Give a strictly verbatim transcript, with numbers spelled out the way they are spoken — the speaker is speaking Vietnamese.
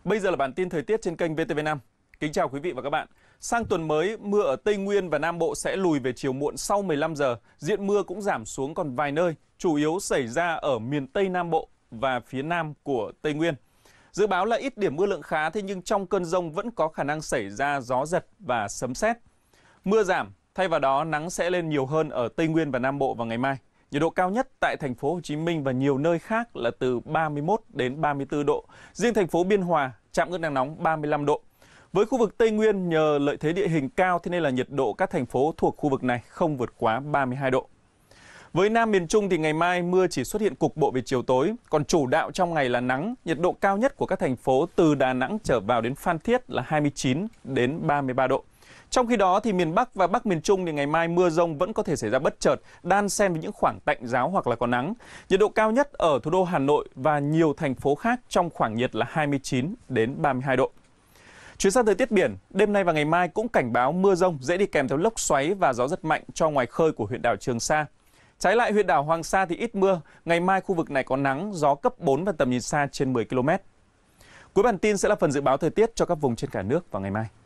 Bây giờ là bản tin thời tiết trên kênh vê tê vê năm. Kính chào quý vị và các bạn. Sang tuần mới, mưa ở Tây Nguyên và Nam Bộ sẽ lùi về chiều muộn sau mười lăm giờ. Diện mưa cũng giảm xuống còn vài nơi, chủ yếu xảy ra ở miền Tây Nam Bộ và phía Nam của Tây Nguyên. Dự báo là ít điểm mưa lượng khá, thế nhưng trong cơn dông vẫn có khả năng xảy ra gió giật và sấm sét. Mưa giảm, thay vào đó nắng sẽ lên nhiều hơn ở Tây Nguyên và Nam Bộ vào ngày mai. Nhiệt độ cao nhất tại thành phố Hồ Chí Minh và nhiều nơi khác là từ ba mươi mốt đến ba mươi tư độ. Riêng thành phố Biên Hòa chạm ngưỡng nắng nóng ba mươi lăm độ. Với khu vực Tây Nguyên nhờ lợi thế địa hình cao thế nên là nhiệt độ các thành phố thuộc khu vực này không vượt quá ba mươi hai độ. Với Nam miền Trung thì ngày mai mưa chỉ xuất hiện cục bộ về chiều tối, còn chủ đạo trong ngày là nắng. Nhiệt độ cao nhất của các thành phố từ Đà Nẵng trở vào đến Phan Thiết là hai mươi chín đến ba mươi ba độ. Trong khi đó thì miền Bắc và Bắc miền Trung thì ngày mai mưa dông vẫn có thể xảy ra bất chợt, đan xen với những khoảng tạnh ráo hoặc là có nắng. Nhiệt độ cao nhất ở thủ đô Hà Nội và nhiều thành phố khác trong khoảng nhiệt là hai mươi chín đến ba mươi hai độ. Chuyển sang thời tiết biển, đêm nay và ngày mai cũng cảnh báo mưa dông dễ đi kèm theo lốc xoáy và gió rất mạnh cho ngoài khơi của huyện đảo Trường Sa. Trái lại huyện đảo Hoàng Sa thì ít mưa, ngày mai khu vực này có nắng, gió cấp bốn và tầm nhìn xa trên mười ki lô mét. Cuối bản tin sẽ là phần dự báo thời tiết cho các vùng trên cả nước vào ngày mai.